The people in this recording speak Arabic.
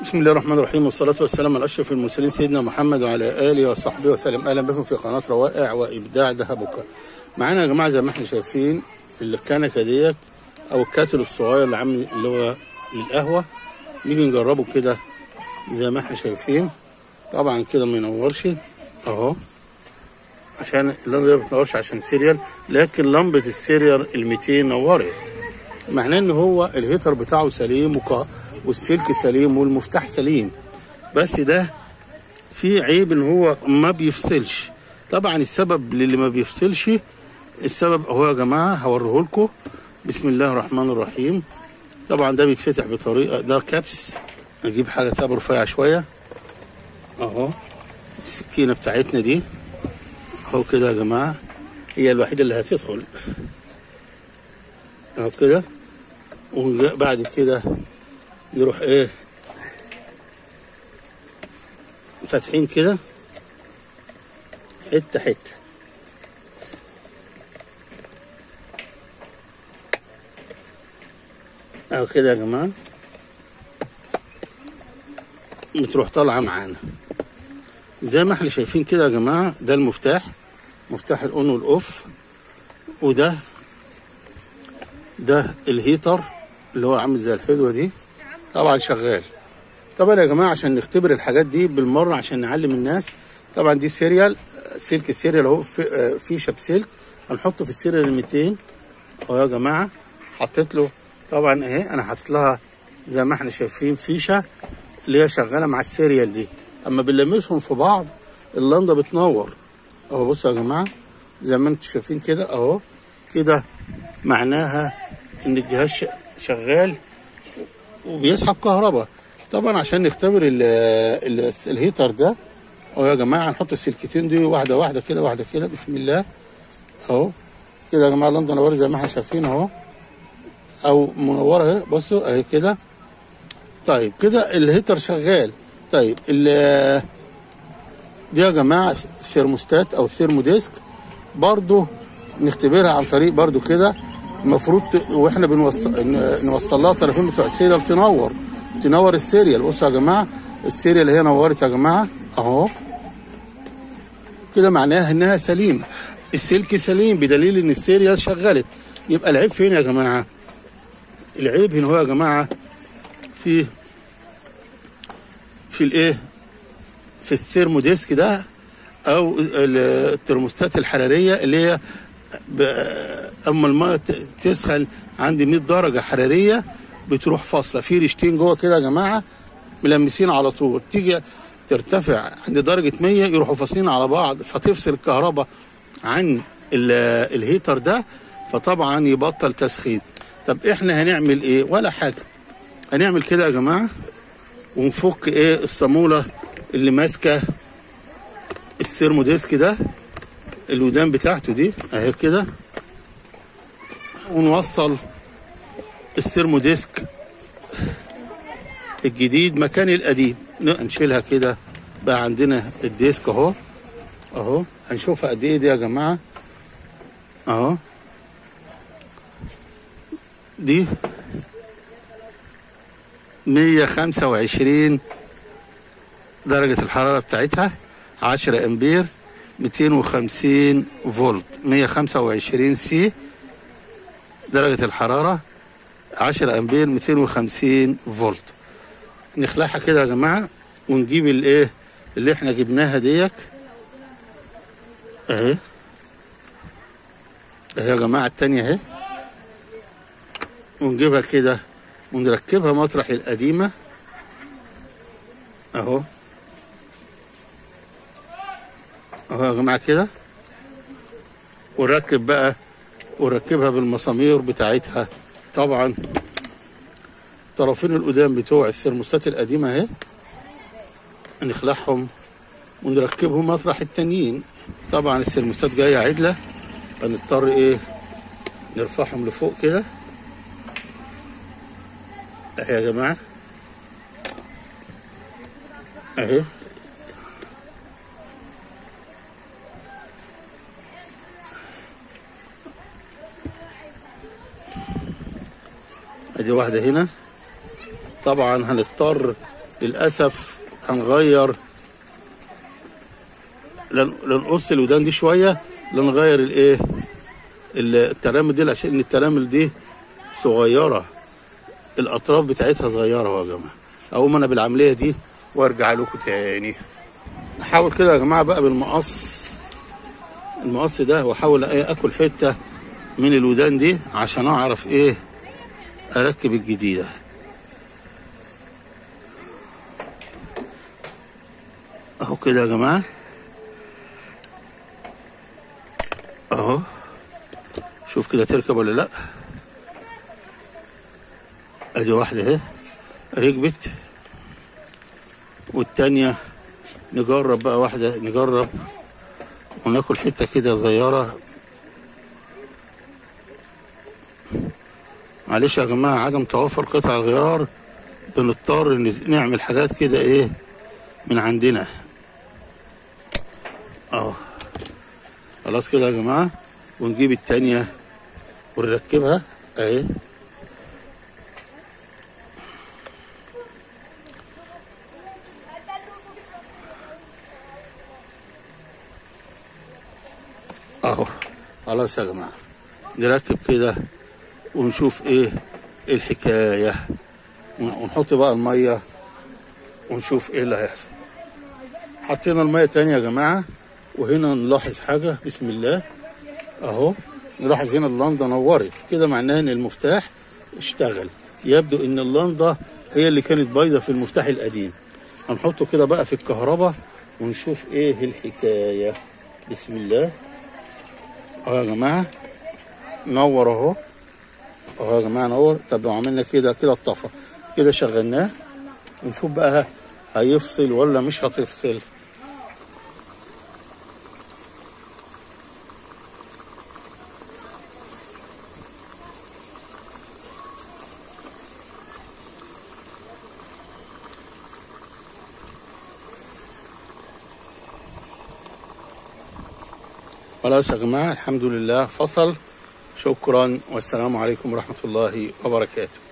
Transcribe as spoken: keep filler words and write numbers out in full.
بسم الله الرحمن الرحيم، والصلاة والسلام على أشرف المرسلين سيدنا محمد وعلى آله وصحبه وسلم. أهلا بكم في قناة روائع وإبداع دهبكة. معانا يا جماعة زي ما احنا شايفين الكنكة ديت أو الكاتل الصغير اللي عامل اللي هو للقهوة. نيجي نجربه كده زي ما احنا شايفين. طبعا كده ما ينورش أهو، عشان اللمبة ما بتنورش عشان سيريال، لكن لمبة السيريال ال مئتين نورت، معناه إن هو الهيتر بتاعه سليم وك... والسلك سليم والمفتاح سليم، بس ده في عيب ان هو ما بيفصلش. طبعا السبب للي ما بيفصلش السبب اهو يا جماعه، هوريه لكم. بسم الله الرحمن الرحيم. طبعا ده بيتفتح بطريقه، ده كبس. نجيب حاجه تبقى رفيعه شويه اهو، السكينه بتاعتنا دي اهو كده يا جماعه، هي الوحيده اللي هتدخل اهو كده. وبعد كده يروح ايه فاتحين كده حته حته اهو كده يا جماعه، بتروح طالعه معانا زي ما احنا شايفين كده يا جماعه. ده المفتاح، مفتاح الاون والاوف، وده ده الهيتر اللي هو عامل زي الحلوه دي، طبعا شغال. طبعا يا جماعه عشان نختبر الحاجات دي بالمره عشان نعلم الناس، طبعا دي سيريال، سلك السيريال اهو، في فيشه بسلك هنحطه في السيريال ال مئتين اهو يا جماعه. حطيت له طبعا اهي، انا حاطط لها زي ما احنا شايفين فيشه اللي هي شغاله مع السيريال دي. اما بنلمسهم في بعض اللمبه بتنور اهو. بصوا يا جماعه زي ما انتم شايفين كده اهو، كده معناها ان الجهاز شغال وبيسحب كهرباء. طبعا عشان نختبر ال ال الهيتر ده اهو يا جماعه، هنحط السلكتين دي واحده واحده كده واحده كده. بسم الله اهو كده يا جماعه. اللمبه نورت زي ما احنا شايفين اهو، او منوره اهي، بصوا اهي كده. طيب كده الهيتر شغال. طيب دي يا جماعه الثيرموستات او الثيرموديسك، برضو نختبرها عن طريق برضو كده. المفروض واحنا بنوصل نوصل لها طرفين بتوع السيريال تنور تنور السيريال. بصوا يا جماعه السيريال هي نورت يا جماعه اهو كده، معناها انها سليمه، السلك سليم بدليل ان السيريال شغلت. يبقى العيب فين يا جماعه؟ العيب هنا هو يا جماعه في في الايه في الثيرموديسك ده او الترموستات الحراريه اللي هي اما الماء تسخن عند مئة درجه حراريه بتروح فاصله في ريشتين جوه كده يا جماعه ملمسين على طول، تيجي ترتفع عند درجه مية يروحوا فاصلين على بعض، فتفصل الكهرباء عن الهيتر ده، فطبعا يبطل تسخين. طب احنا هنعمل ايه؟ ولا حاجه، هنعمل كده يا جماعه ونفك ايه الصاموله اللي ماسكه الثيرموديسك ده، الودان بتاعته دي اهي كده، ونوصل الثيرموديسك الجديد مكان القديم. نشيلها كده، بقى عندنا الديسك اهو اهو. هنشوفها قد ايه دي يا جماعه اهو. دي مية وخمسة وعشرين درجه الحراره بتاعتها، عشرة امبير، مئتين وخمسين فولت، مية وخمسة وعشرين سي درجة الحرارة، عشرة امبير، مئتين وخمسين فولت. نخلعها كده يا جماعة ونجيب الايه اللي احنا جبناها ديك اهي اهي يا جماعة التانية اهي، ونجيبها كده ونركبها مطرح القديمة اهو اهو يا جماعه كده، ونركب بقى ونركبها بالمسامير بتاعتها. طبعا طرفين القدام بتوع الثرموستات القديمه اهي نخلعهم ونركبهم مطرح التانيين. طبعا الثرموستات جايه عدله، هنضطر ايه نرفعهم لفوق كده اهي يا جماعه اهي. ادي واحده هنا. طبعا هنضطر للاسف هنغير، لنقص الودان دي شويه، لنغير الايه الترامل دي، عشان الترامل دي صغيره، الاطراف بتاعتها صغيره يا جماعه. اقوم انا بالعمليه دي وارجع لكم تاني. احاول كده يا جماعه بقى بالمقص، المقص ده، واحاول ايه اكل حته من الودان دي عشان اعرف ايه اركب الجديده. اهو كده يا جماعه، اهو شوف كده تركب ولا لا. ادي واحده اهي ركبت، والتانيه نجرب بقى، واحده نجرب وناكل حته كده صغيره. معلش يا جماعه، عدم توفر قطع الغيار بنضطر نعمل حاجات كده ايه من عندنا. اهو خلاص كده يا جماعه، ونجيب التانيه ونركبها اهي. اهو خلاص يا جماعه، نركب كده ونشوف ايه الحكايه، ونحط بقى الميه ونشوف ايه اللي هيحصل. حطينا الميه تاني يا جماعه، وهنا نلاحظ حاجه، بسم الله اهو، نلاحظ هنا اللنده نورت كده، معناها ان المفتاح اشتغل. يبدو ان اللنده هي اللي كانت بايظه في المفتاح القديم. هنحطه كده بقى في الكهرباء ونشوف ايه الحكايه. بسم الله اهو يا جماعه، نور اهو اهو يا جماعه نور. طب لو عملنا كده كده اتطفى كده، شغلناه ونشوف بقى هيفصل ولا مش هتفصل. خلاص يا جماعه، الحمد لله فصل. شكرا والسلام عليكم ورحمه الله وبركاته.